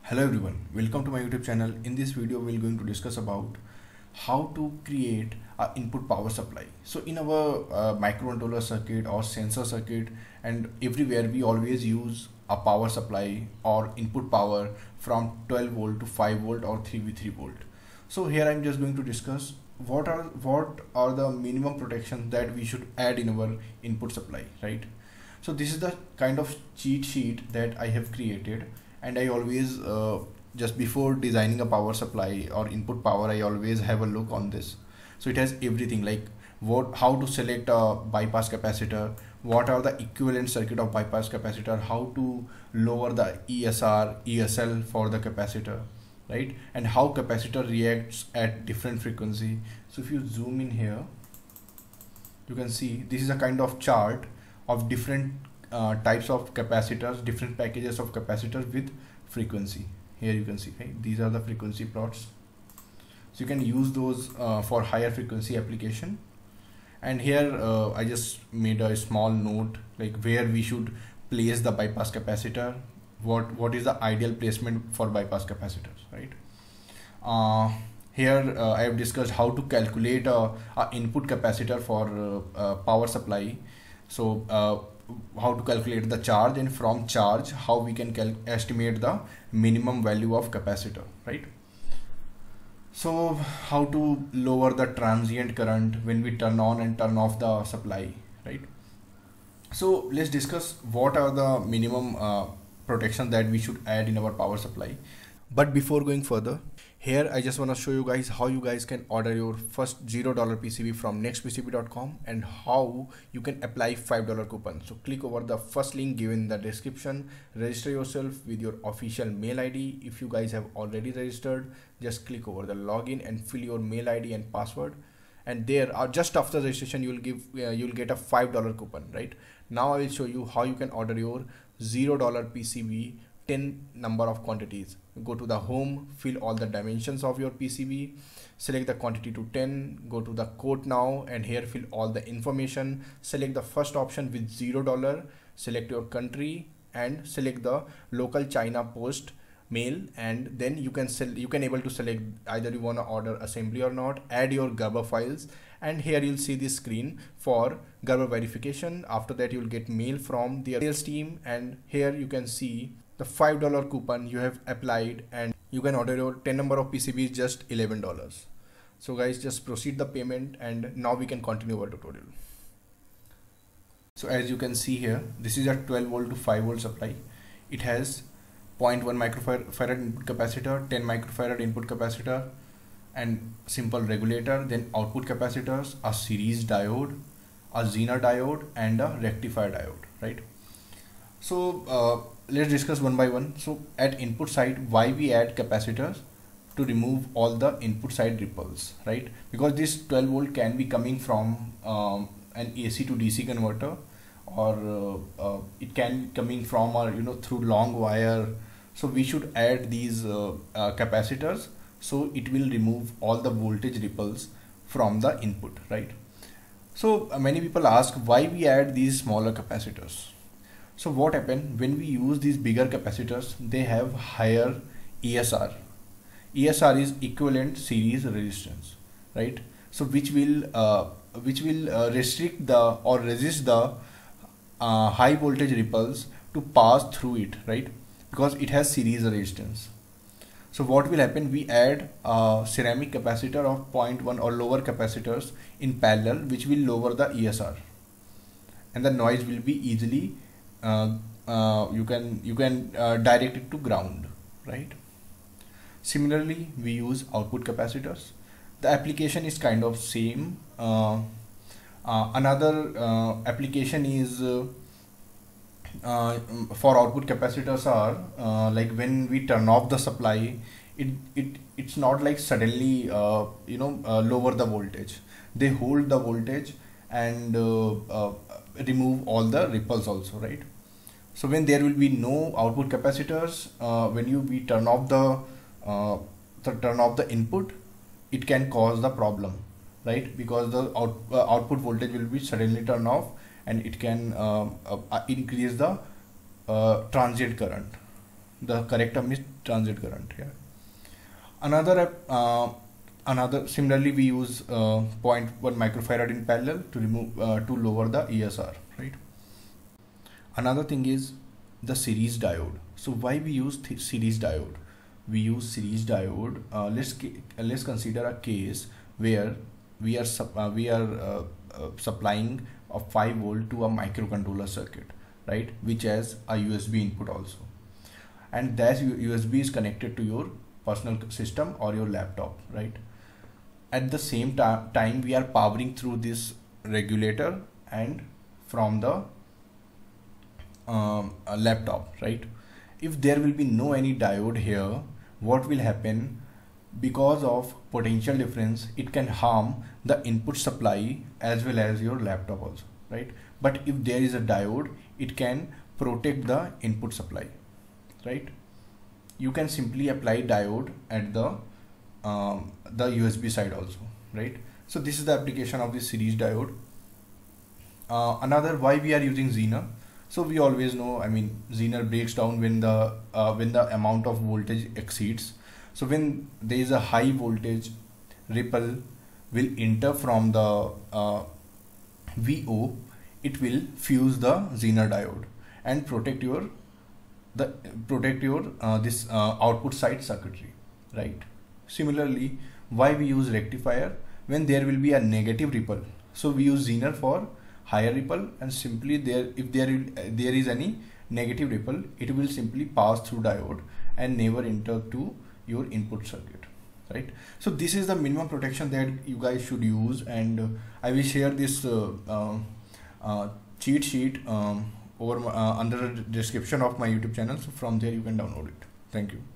Hello everyone, welcome to my YouTube channel. In this video we're going to discuss about how to create an input power supply. So in our microcontroller circuit or sensor circuit and everywhere we always use a power supply or input power from 12 volt to 5 volt or 3v3 volt. So here I'm just going to discuss what are the minimum protections that we should add in our input supply, right? So this is the kind of cheat sheet that I have created, and I always just before designing a power supply or input power, I always have a look on this. So it has everything like how to select a bypass capacitor, what are the equivalent circuit of bypass capacitor, how to lower the ESR, ESL for the capacitor, right? And how capacitor reacts at different frequency. So if you zoom in here, you can see this is a kind of chart of different types of capacitors, different packages of capacitors with frequency. Here you can see, right? These are the frequency plots. So you can use those for higher frequency application. And here I just made a small note like where we should place the bypass capacitor, what is the ideal placement for bypass capacitors, right? Here I have discussed how to calculate a input capacitor for power supply. So how to calculate the charge, and from charge how we can estimate the minimum value of capacitor, right? So how to lower the transient current when we turn on and turn off the supply, right? So let's discuss what are the minimum protection that we should add in our power supply. But before going further, here I just want to show you guys how you guys can order your first $0 PCB from nextpcb.com and how you can apply $5 coupon. So click over the first link given in the description, register yourself with your official mail ID. If you guys have already registered, just click over the login and fill your mail ID and password. And there are just after registration you'll get a $5 coupon, right? Now I will show you how you can order your $0 PCB 10 number of quantities. Go to the home, fill all the dimensions of your PCB, select the quantity to 10, go to the quote now, and here fill all the information. Select the first option with $0, select your country and select the local China post mail, and then you can able to select either you want to order assembly or not. Add your Gerber files, and here you'll see this screen for Gerber verification. After that you'll get mail from the sales team, and here you can see the $5 coupon you have applied, and you can order your 10 number of PCBs just $11. So guys, just proceed the payment, and now we can continue our tutorial. So as you can see here, this is a 12 volt to 5 volt supply. It has 0.1 microfarad input capacitor, 10 microfarad input capacitor, and simple regulator, then output capacitors, a series diode, a Zener diode, and a rectifier diode, right? So let's discuss one by one. So at input side, why we add capacitors? To remove all the input side ripples, right? Because this 12 volt can be coming from an AC to DC converter, or it can be coming from through long wire. So we should add these capacitors, so it will remove all the voltage ripples from the input, right? So many people ask why we add these smaller capacitors. So what happens when we use these bigger capacitors? They have higher ESR. ESR is equivalent series resistance, right? So which will restrict the or resist the high voltage ripples to pass through it, right? Because it has series resistance. So what will happen? We add a ceramic capacitor of 0.1 or lower capacitors in parallel, which will lower the ESR, and the noise will be easily you can direct it to ground, right? Similarly, we use output capacitors. The application is kind of same. Another application is for output capacitors are like when we turn off the supply, it's not like suddenly lower the voltage. They hold the voltage and remove all the ripples also, right? So when there will be no output capacitors, when we turn off the input, it can cause the problem, right? Because the output voltage will be suddenly turned off, and it can increase the transient current. The correct term is transit current here. Another similarly we use 0.1 microfarad in parallel to remove to lower the ESR, right? Another thing is the series diode. So why we use series diode? We use series diode. Let's consider a case where we are supplying a 5 volt to a microcontroller circuit, right, which has a USB input also, and that USB is connected to your personal system or your laptop, right? At the same time we are powering through this regulator and from the laptop, right? If there will be no any diode here, what will happen? Because of potential difference, it can harm the input supply as well as your laptop also, right? But if there is a diode, it can protect the input supply, right? You can simply apply diode at the USB side also, right? So this is the application of this series diode. Another, why we are using Zener. So we always know, I mean, Zener breaks down when the amount of voltage exceeds. So when there is a high voltage, ripple will enter from the VO, it will fuse the Zener diode and protect your this output side circuitry, right? Similarly, why we use rectifier? When there will be a negative ripple, so we use Zener for higher ripple, and simply if there is any negative ripple, it will simply pass through diode and never enter to your input circuit, right? So this is the minimum protection that you guys should use, and I will share this cheat sheet over under the description of my YouTube channel, so from there you can download it. Thank you.